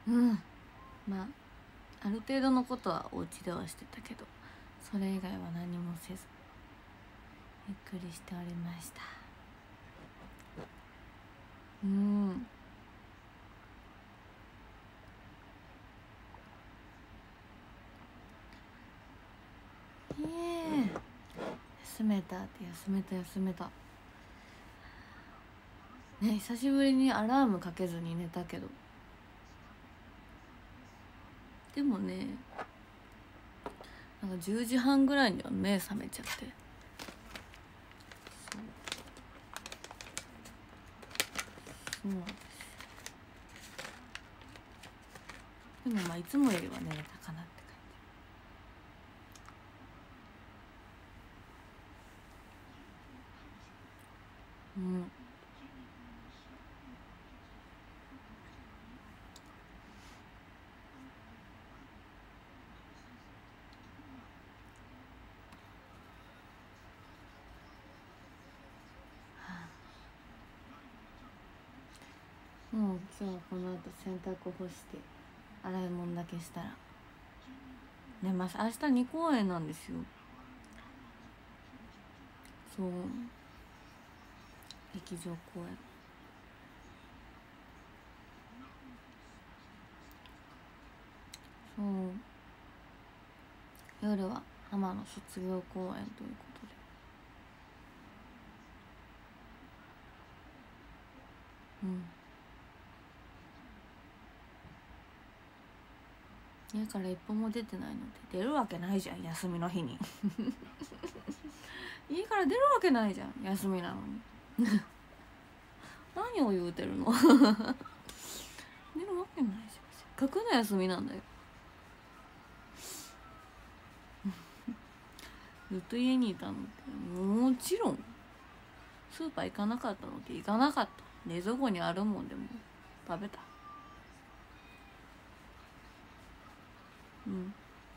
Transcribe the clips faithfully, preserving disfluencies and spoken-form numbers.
うん、まあある程度のことはお家ではしてたけど、それ以外は何もせずゆっくりしておりました。うん、いえ、休めたって休めた休めたね。久しぶりにアラームかけずに寝たけど、でもね、なんかじゅうじはんぐらいには目覚めちゃって、そうそうでもまあいつもよりは寝れたかなって感じ。うん、もう今日はこの後洗濯干して洗い物だけしたら寝ます。明日に公演なんですよ。そう、劇場公演。そう、夜は浜の卒業公演ということで、うん、家から一歩も出てないので出るわけないじゃん、休みの日に家から出るわけないじゃん、休みなのに何を言うてるの出るわけないじゃん、せっかくの休みなんだよずっと家にいたのって、もちろんスーパー行かなかったのって行かなかった。冷蔵庫にあるもんでも食べた。うん。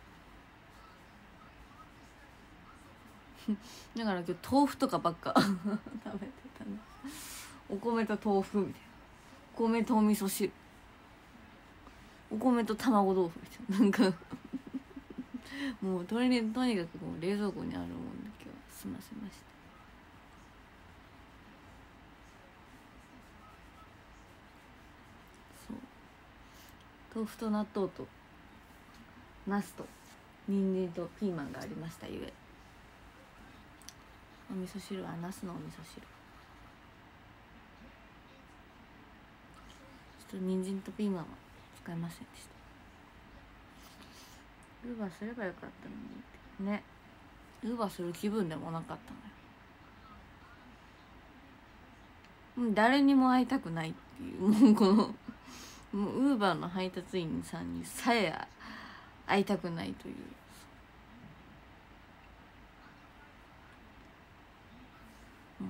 だから今日豆腐とかばっか食べてたね。お米と豆腐みたいな、お米とお味噌汁、お米と卵豆腐みたいな、なんかもうとにとにかくもう冷蔵庫にあるもんで今日は済ませました。そう、豆腐と納豆とナスと人参とピーマンがありましたゆえ、お味噌汁はナスのお味噌汁、ちょっと人参とピーマンは使いませんでした。ウーバーすればよかったのにね。ウーバーする気分でもなかったのよ。もう誰にも会いたくないっていう、もうこのもうウーバーの配達員さんにさえ会いたくないという。うん、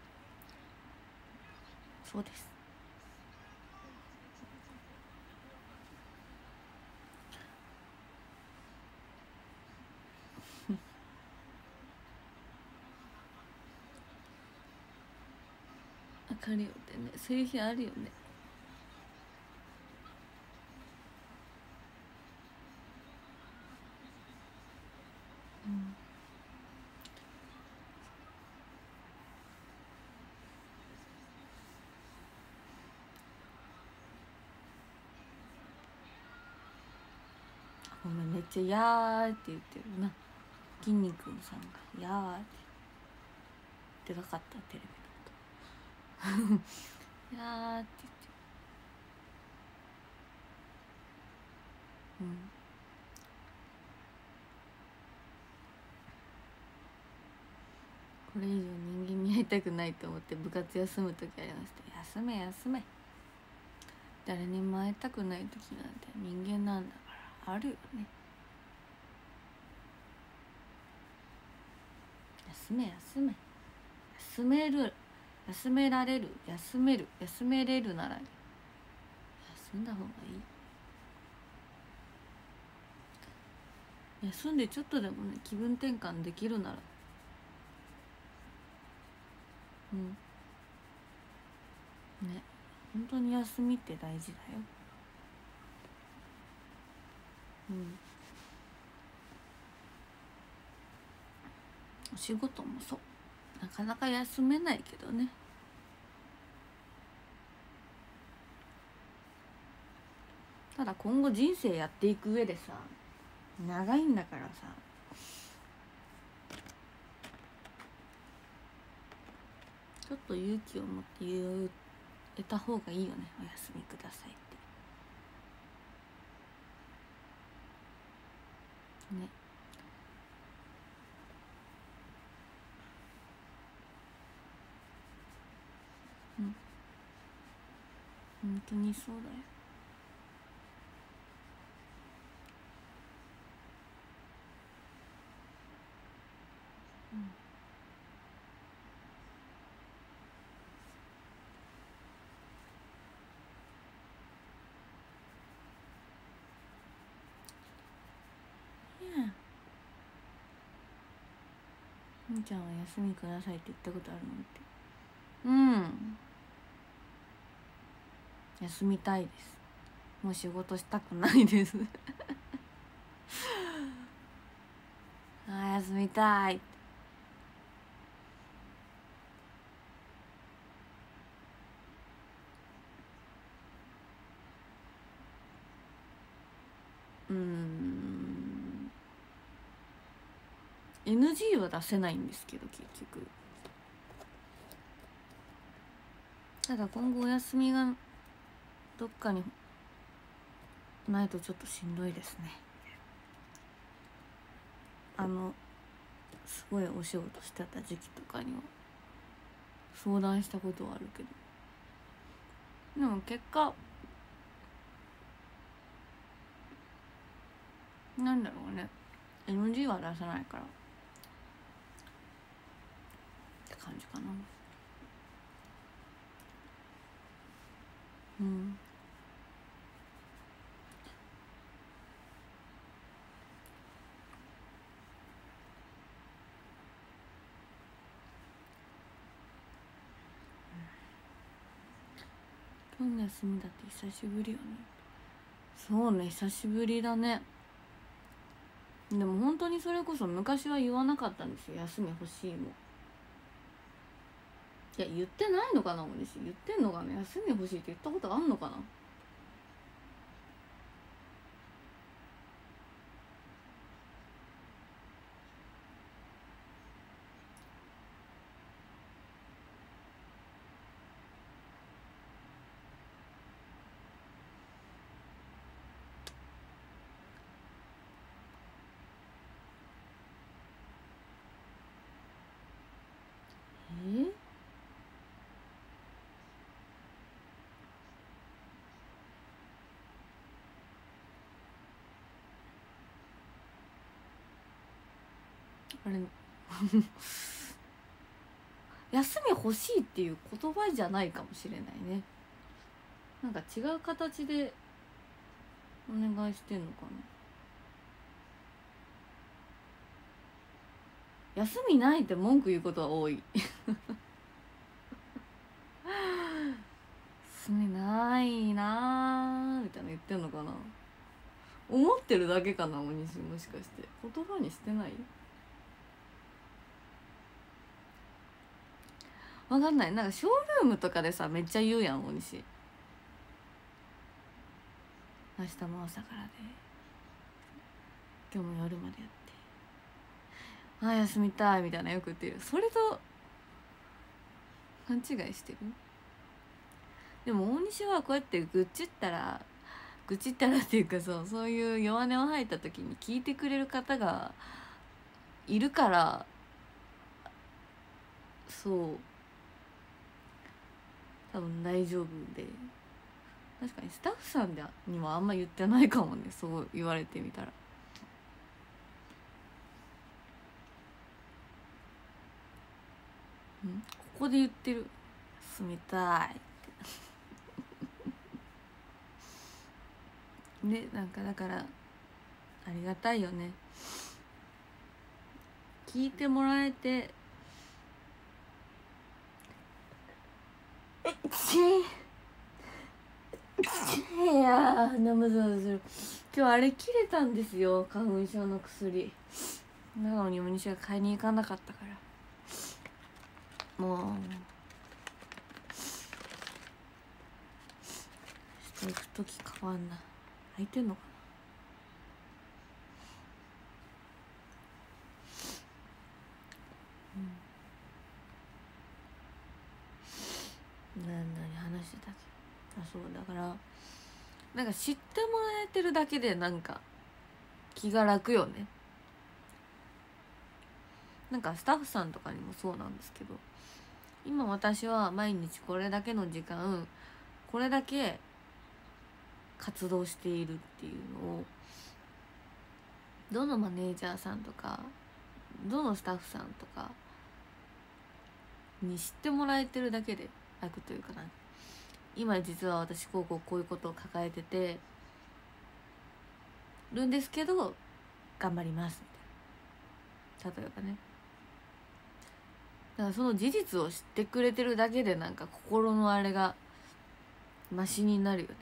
そうです。わかるよってね、そういう日あるよね。うん、ごめん、めっちゃ「やー」って言ってるな。筋肉さんが「やー」ってでかかったテレビの音「やー」って言ってる。うん、これ以上人間に会いたくないと思って部活休む時ありました。休め休め、誰にも会いたくない時なんて人間なんだからあるよね。休め休め、休める、休められる、休める、休めれるなら休んだ方がいい。休んでちょっとでもね気分転換できるなら、うんね、本当に休みって大事だよ。 うん、お仕事もそうなかなか休めないけどね。ただ今後人生やっていく上でさ長いんだからさちょっと勇気を持って言えた方がいいよね。お休みくださいってね。うん本当にそうだよ。みーちゃんは休みくださいって言ったことあるのって。うん休みたいです。もう仕事したくないですあ休みたい。うーん エヌジー は出せないんですけど結局。ただ今後お休みがどっかにないとちょっとしんどいですね。あのすごいお仕事してた時期とかには相談したことはあるけど、でも結果なんだろうね エヌジー は出さないからって感じかな。うん今日の休みだって久しぶりよね。そうね久しぶりだね。でも本当にそれこそ昔は言わなかったんですよ休み欲しいも。いや言ってないのかな。おにし言ってんのかな。休み欲しいって言ったことあんのかな。えあれ休み欲しいっていう言葉じゃないかもしれないね。なんか違う形でお願いしてんのかな。休みないって文句言うことは多い休みないなーみたいな言ってんのかな。思ってるだけかな。おにしもしかして言葉にしてない。わかんない。なんかショールームとかでさめっちゃ言うやんおにし。明日も朝からで今日も夜までやってあ休みたいみたいなよく言ってる。それと勘違いしてる。でも大西はこうやって愚痴ったら愚痴ったらっていうかそうそういう弱音を吐いた時に聞いてくれる方がいるからそう多分大丈夫で。確かにスタッフさんにはあんま言ってないかもね。そう言われてみたら。んここで言ってる住みたいね。なんかだからありがたいよね。聞いてもらえてちいやーナムズナムズする。 今日あれ切れたんですよ、花粉症の薬。なのにお西が買いに行かなかったから、もうちょっと行く時変わんな。空いてんのかな。うん、何々話してたっけ。あ、そうだから、なんか知ってもらえてるだけでなんか気が楽よね。なんかスタッフさんとかにもそうなんですけど、今私は毎日これだけの時間これだけ活動しているっていうのを、どのマネージャーさんとかどのスタッフさんとかに知ってもらえてるだけで楽というかな。今実は私こうこうこういうことを抱えててるんですけど頑張りますみたいな、例えばね。だからその事実を知ってくれてるだけでなんか心のあれがマシになるよね。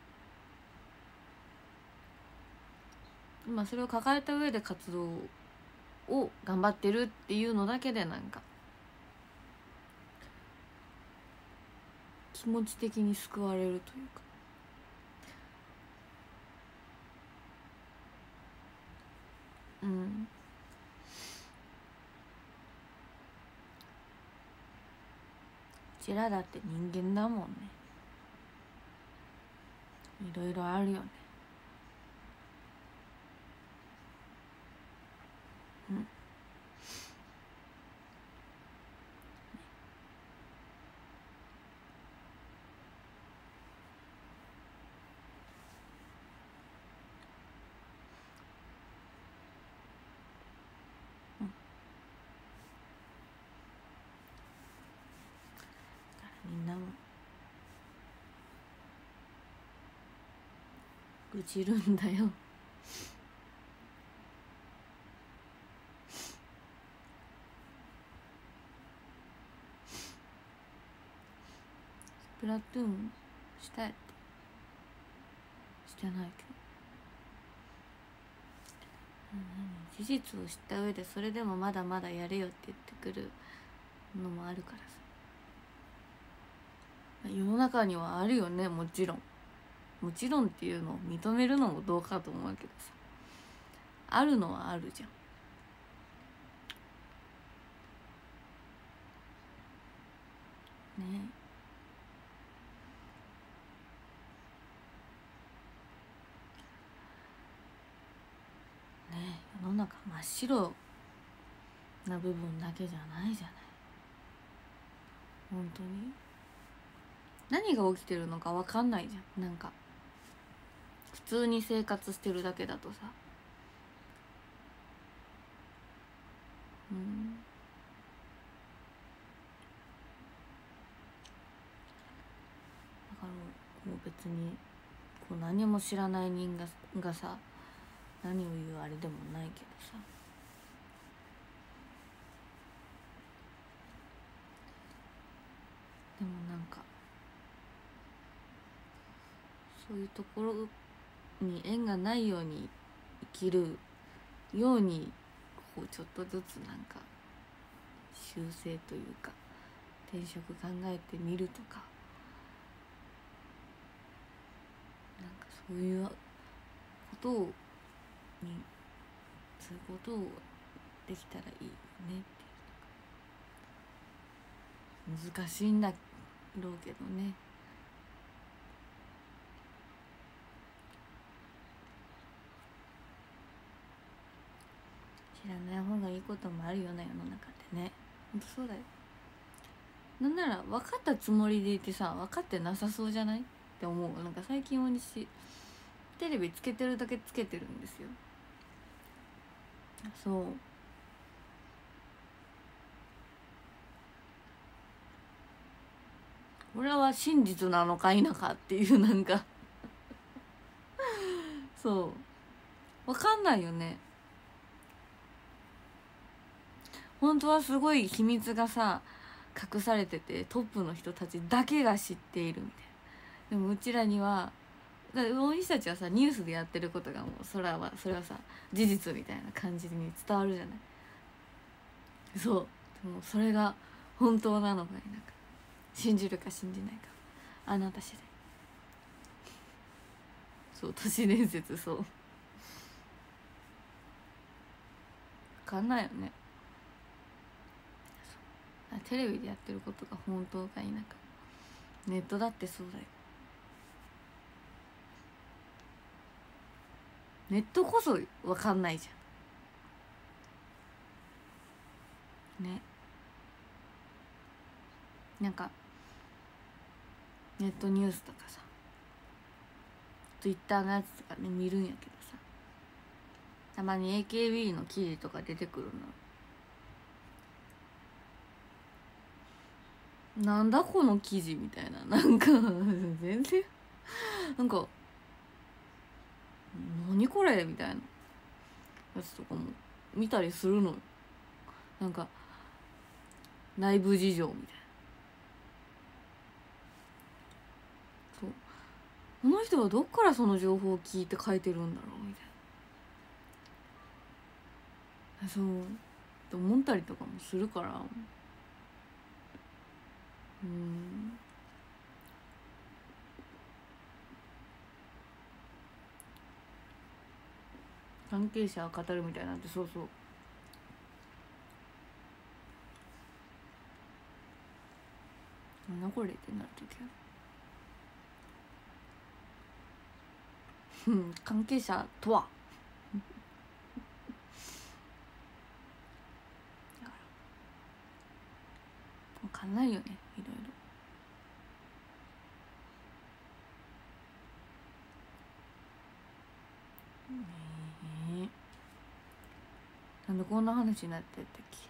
今それを抱えた上で活動を頑張ってるっていうのだけでなんか気持ち的に救われるというか。うん。うちらだって人間だもんね。いろいろあるよね。うん。みんなも愚痴るんだよ。スプラトゥーンしたやってしてないけど、うん、事実を知った上でそれでもまだまだやれよって言ってくるのもあるからさ。世の中にはあるよね、もちろん。もちろんっていうのを認めるのもどうかと思うけどさ、あるのはあるじゃんね。えねえ、世の中真っ白な部分だけじゃないじゃない。本当に何が起きてるのか分かんないじゃん。なんか普通に生活してるだけだとさ。うん。だからもう別にこう何も知らない人ががさ何を言うあれでもないけどさ、でもなんかそういうところに縁がないように生きるようにこうちょっとずつなんか修正というか転職考えてみるとか、なんかそういうことをにそういうことをできたらいいよねっていう。難しいんだろうけどね。知らない方がいいこともあるような世の中ってね。ほんとそうだよ。なんなら分かったつもりでいてさ分かってなさそうじゃないって思う。なんか最近大西テレビつけてるだけつけてるんですよ。そう、これは真実なのか否かっていうなんかそう分かんないよね。本当はすごい秘密がさ隠されててトップの人たちだけが知っているみたいな。でもうちらにはだから大西たちはさニュースでやってることがもうそれはそれはさ事実みたいな感じに伝わるじゃない。そうでもそれが本当なのか否か信じるか信じないかあなた次第。そう都市伝説そう分かんないよね。テレビでやってることが本当か否かネットだってそうだよ。ネットこそ分かんないじゃんね。なんかネットニュースとかさツイッターのやつとかね見るんやけどさ、たまに エーケービー の記事とか出てくるの。なんだこの記事みたいな、なんか全然なんか何これみたいなやつとかも見たりするのよ。なんか内部事情みたいな。そうこの人はどっからその情報を聞いて書いてるんだろうみたいな、そうって思ったりとかもするから、うん関係者は語るみたいなんて、そうそうなんだこれってなるときはうん関係者とはだから分かんないよね、いろいろ。ねえなんでこんな話になってったっけ。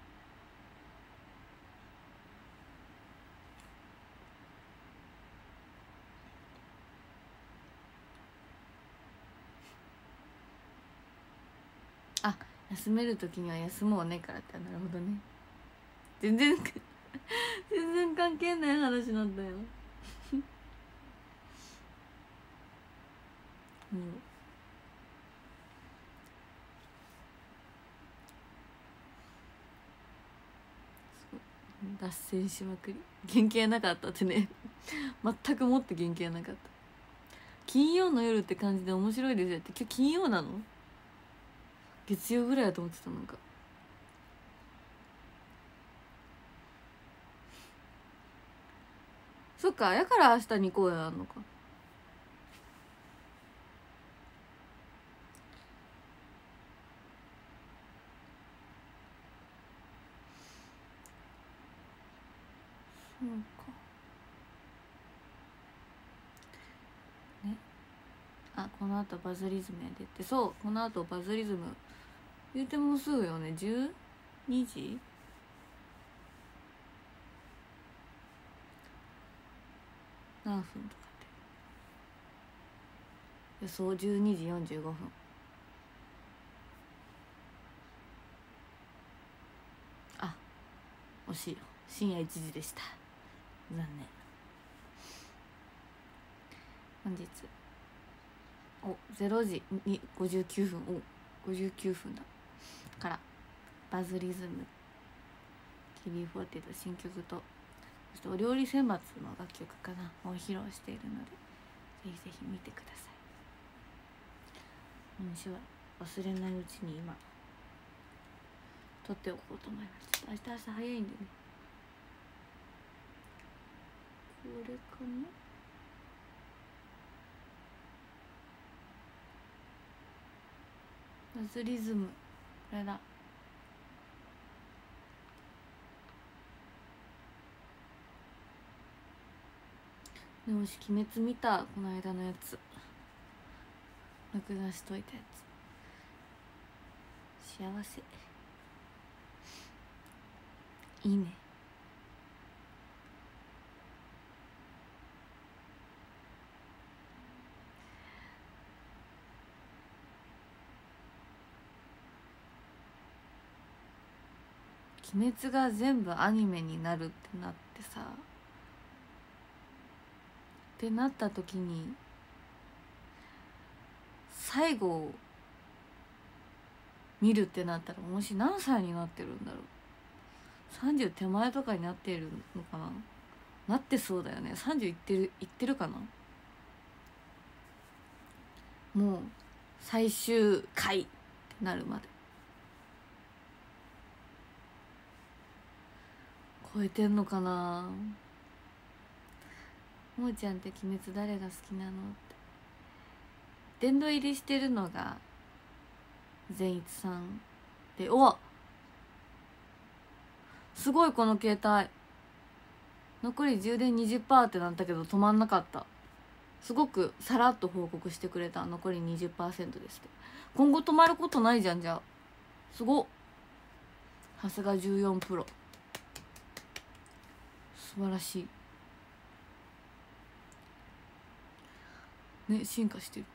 あ休める時には休もうねからって。なるほどね。全然全然関係ない話なんだようん脱線しまくり。原型なかったってね全くもって原型なかった。金曜の夜って感じで面白いですよって。今日金曜なの？月曜ぐらいだと思ってた。なんかそっか、やから明日に公演あんのか。そうかね。あこの後バズリズムやでって。そうこの後バズリズム言うてもうすぐよね。じゅうにじ何分とかって予想じゅうにじよんじゅうごふん。あ惜しいよ、深夜いちじでした。残念。本日おれいじにごじゅうきゅうふん、おごじゅうきゅうふんだからバズリズム ケービーフォーティー の新曲と、そしてお料理選抜の楽曲かなを披露しているので、ぜひぜひ見てください。私は忘れないうちに今撮っておこうと思います。明日朝早いんでね。これかな。バズリズムこれだ。でもし鬼滅見た、この間のやつ録画しといたやつ。幸せいいね。鬼滅が全部アニメになるってなってさ、ってなった時に最後を見るってなったらもし何歳になってるんだろう。さんじゅう手前とかになっているのかな。なってそうだよね。さんじゅういってるいってるかな。もう最終回ってなるまで超えてんのかな。もーちゃんって鬼滅誰が好きなのって。殿堂入りしてるのが善逸さんで、おっすごい。この携帯残り充電 にじゅっパーセント ってなったけど止まんなかった。すごくさらっと報告してくれた。残り にじゅっパーセント ですって。今後止まることないじゃん。じゃあすごっ。さすがじゅうよんプロ、素晴らしいね。進化してる。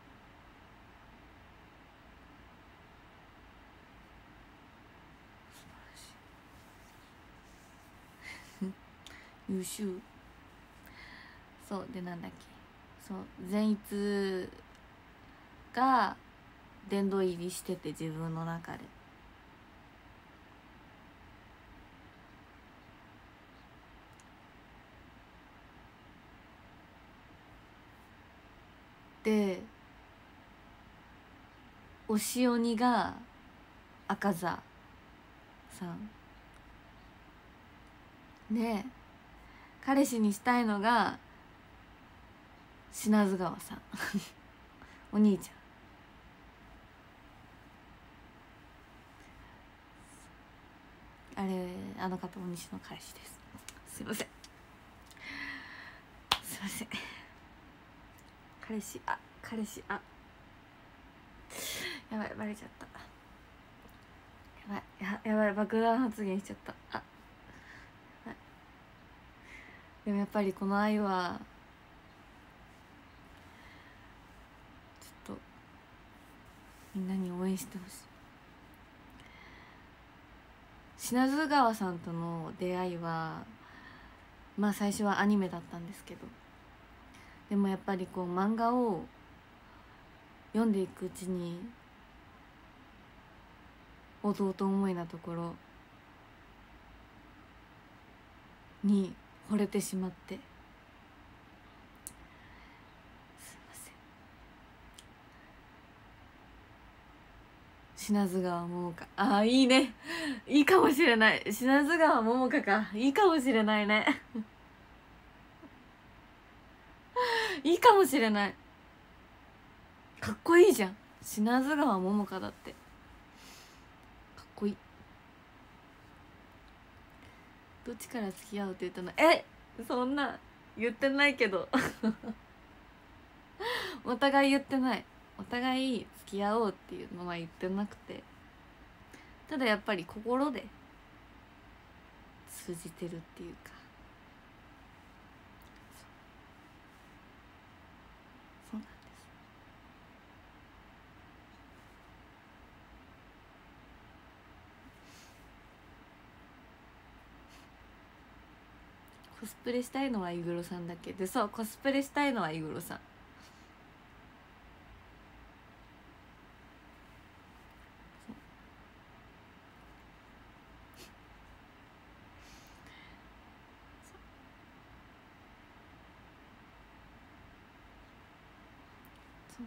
優秀。そうで、なんだっけ、そう善逸が殿堂入りしてて、自分の中でで、推し鬼が赤座さんで、彼氏にしたいのが品津川さんお兄ちゃん。あれ、あの方お西の彼氏です。すいませんすいません。彼氏、あ彼氏、あやばい、バレちゃった。やばい、ややばい、爆弾発言しちゃった。あ、はい、でもやっぱりこの愛はちょっとみんなに応援してほしい。品津川さんとの出会いはまあ最初はアニメだったんですけど、でもやっぱりこう漫画を読んでいくうちに弟思いなところに惚れてしまって、すいません。品津川桃香、ああいいね、いいかもしれない。品津川桃香か、いいかもしれないねいいかもしれない。かっこいいじゃん、品津川桃香だって。かっこいい。どっちから付き合うって言ったの？え、そんな言ってないけどお互い言ってない。お互い付き合おうっていうのは言ってなくて、ただやっぱり心で通じてるっていうか、そうなんです。コスプレしたいのはイグロさんだけで、そう、コスプレしたいのはイグロさん。そう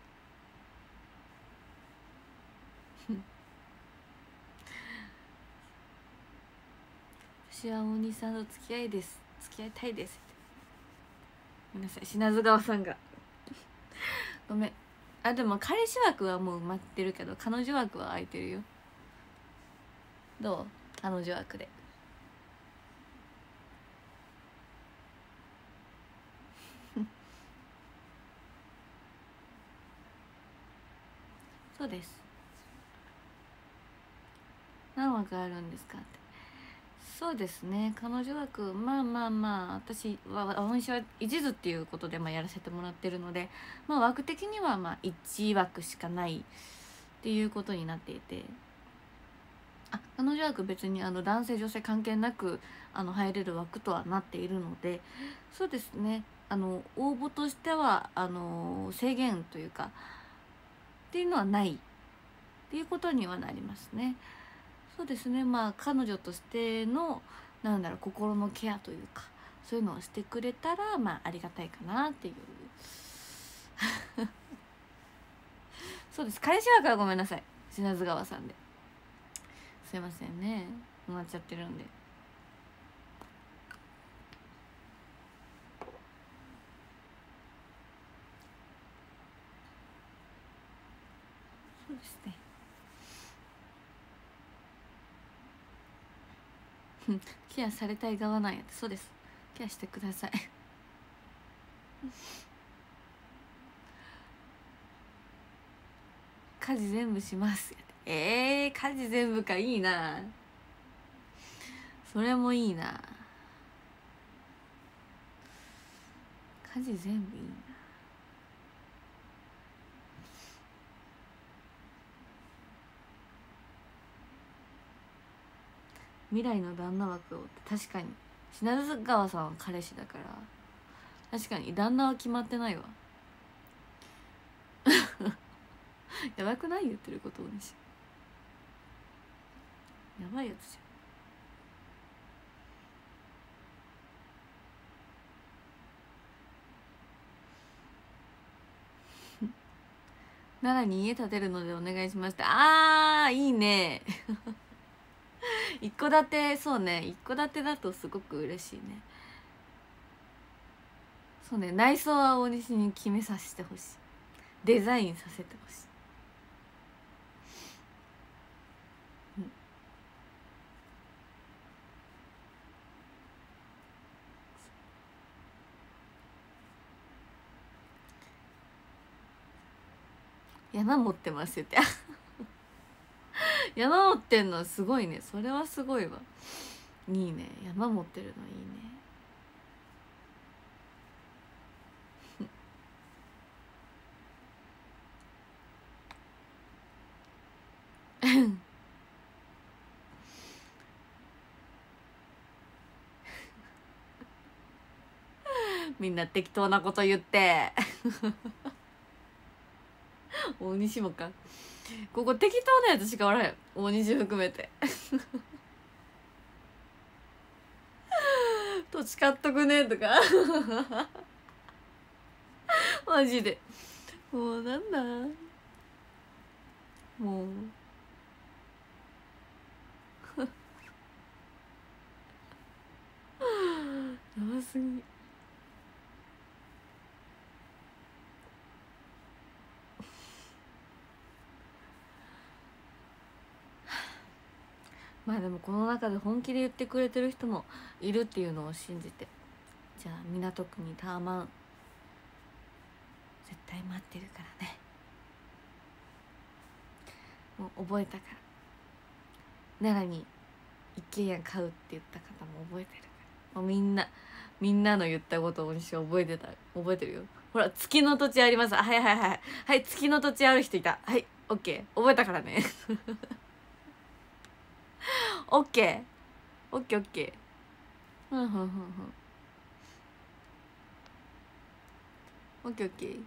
私は大西さんと付き合いです、付き合いたいですって。ごめんなさい、品津川さんがごめん。あ、でも彼氏枠はもう埋まってるけど彼女枠は空いてるよ。どう？彼女枠でそうです。何枠あるんですかって。そうですね、彼女枠、まあまあまあ、私は私は一途っていうことでまあやらせてもらってるので、まあ枠的にはまあいち枠しかないっていうことになっていて、あ、彼女枠別にあの男性女性関係なくあの入れる枠とはなっているので、そうですね、あの応募としてはあの制限というかっていうのはないっていうことにはなりますね。そうですね。まあ彼女としてのなんだろう心のケアというかそういうのをしてくれたらまあありがたいかなっていうそうです。彼氏だからごめんなさい。品津川さんですいませんね、埋まっちゃってるんで。そうですねケアされたい側なんやって。そうです、ケアしてください家事全部しますえー、家事全部か。いいな、それもいいな。家事全部いいな。未来の旦那枠をって確かに品津川さんは彼氏だから確かに旦那は決まってないわやばくない？言ってることをにしやばいやつじゃん奈良に家建てるのでお願いしました。あーいいね一戸建て。そうね、一戸建てだとすごく嬉しいね。そうね、内装は大西に決めさせてほしい。デザインさせてほしい。山持ってますよって山持ってんのすごいね。それはすごいわ。いいね、山持ってるのいいねみんな適当なこと言って大西もか。ここ適当なやつしかおらへん、大西含めて土地買っとくねとかマジでもうなんだもうやばすぎ。まあでもこの中で本気で言ってくれてる人もいるっていうのを信じて、じゃあ港区にターマン絶対待ってるからね。もう覚えたから。奈良に一軒家買うって言った方も覚えてるから。もうみんなみんなの言ったことを私は覚えてた。覚えてるよ。ほら月の土地あります。はいはいはいはい、月の土地ある人いた。はい、オッケー、覚えたからねオッケーオッケーオッケー。うんふんふんふん。オッケーオッケー。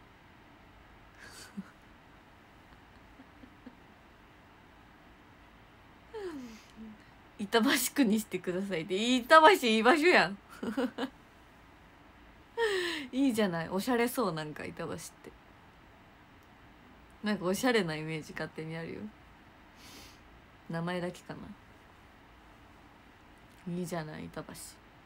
板橋区にしてくださいって。板橋いい場所やんいいじゃない、おしゃれそう。なんか板橋ってなんかおしゃれなイメージ勝手にあるよ。名前だけかな。いいじゃない板橋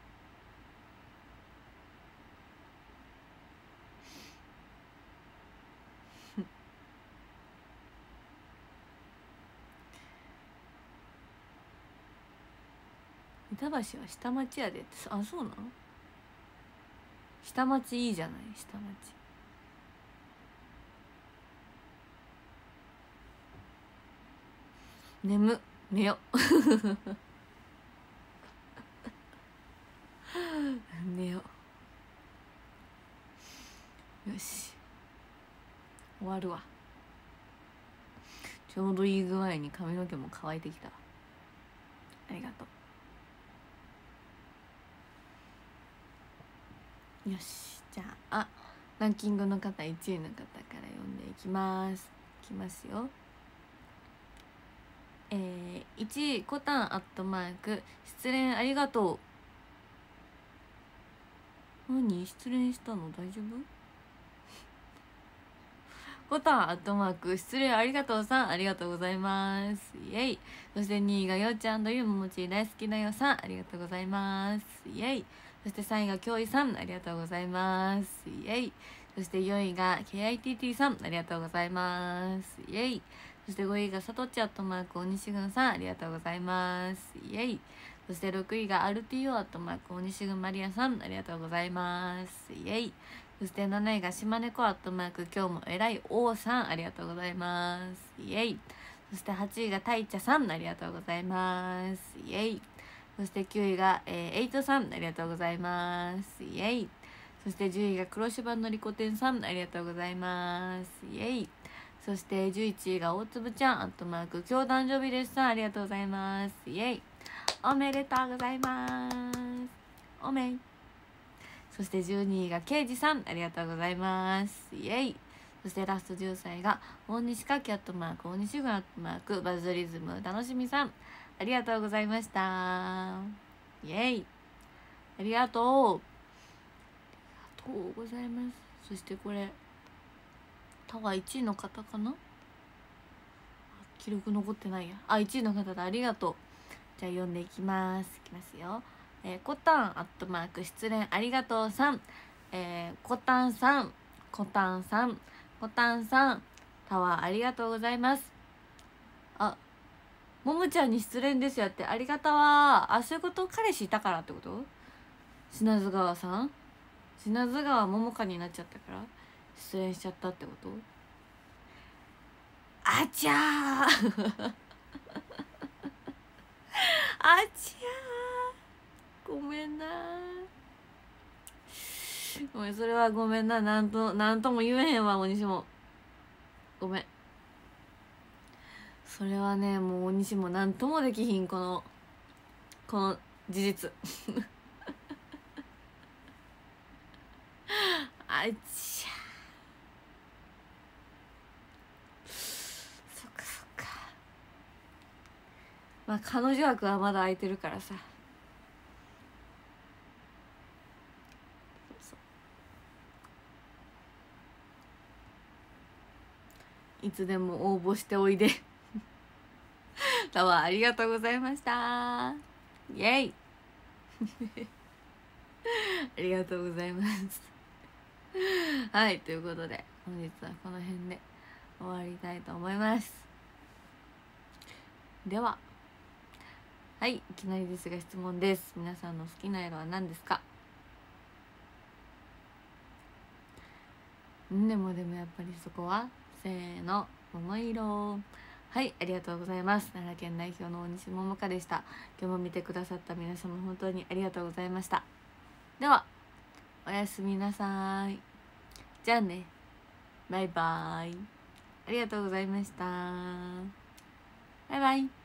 板橋は下町やでって。あ、そうなん。下町いいじゃない下町。眠寝よ寝よ。よし終わるわ。ちょうどいい具合に髪の毛も乾いてきた。ありがとう。よし、じゃあランキングの方いちいの方から読んでいきます。 きますよ。えー、いちいコタンアットマーク失恋ありがとう。何失恋したの大丈夫？コタンアットマーク失礼ありがとうさん、ありがとうございます。イエイ。そしてにいがよっちゃんとゆももち大好きだよさん、ありがとうございます。イエイ。そしてさんいがきょういさん、ありがとうございます。イエイ。そしてよんいが ケーアイティーティー さん、ありがとうございます。イエイ。そしてごいがさとちアットマークおにしぐんさん、ありがとうございます。イエイ。そしてろくいが アールティーオー アットマークおにしぐんマリアさん、ありがとうございます。イエイ。そしてなないが島猫アットマーク今日もえらい王さん、ありがとうございます。イエイ。そしてはちいがたいちゃさん、ありがとうございます。イエイ。そしてきゅういが、えー、エイトさん、ありがとうございます。イエイ。そしてじゅういが黒芝のりこてんさん、ありがとうございます。イエイ。そしてじゅういちいが大粒ちゃんアットマーク今日誕生日ですさん、ありがとうございます。イエイ。おめでとうございます。おめい。そしてじゅうにいがけいじさん、ありがとうございます。イエイ。そしてラストじゅっさいが大西かきアットマーク大西ぐアットマークバズリズム楽しみさん、ありがとうございました。イエイ。ありがとう。ありがとうございます。そしてこれタワーいちいの方かな、記録残ってないや。あ、いちいの方だ、ありがとう。じゃあ読んでいきます。いきますよ。えー、コタンアットマーク失恋ありがとうさん、えー、コタンさん、コタンさん、コタンさん、タワーありがとうございます。あ、ももちゃんに失恋ですやって、ありがたわ。あ、そういうこと？彼氏いたからってこと？品津川さん、品津川桃香になっちゃったから失恋しちゃったってこと？あちゃーあちゃー、ごめんな、ごめん、それはごめんな。なんとなんとも言えへんわ。おにしもごめん、それはね、もうおにしもなんともできひん、このこの事実あっちゃ、そっかそっか。まあ彼女枠はまだ空いてるからさ、いつでも応募しておいでタワーありがとうございました。イエイありがとうございますはい、ということで本日はこの辺で終わりたいと思います。では、はい、いきなりですが質問です。皆さんの好きな色は何ですか？んでもでもやっぱりそこはせーの、桃色。はい、ありがとうございます。奈良県代表の大西桃香でした。今日も見てくださった皆様本当にありがとうございました。ではおやすみなさい。じゃあね、バイバイ。ありがとうございました。バイバイ。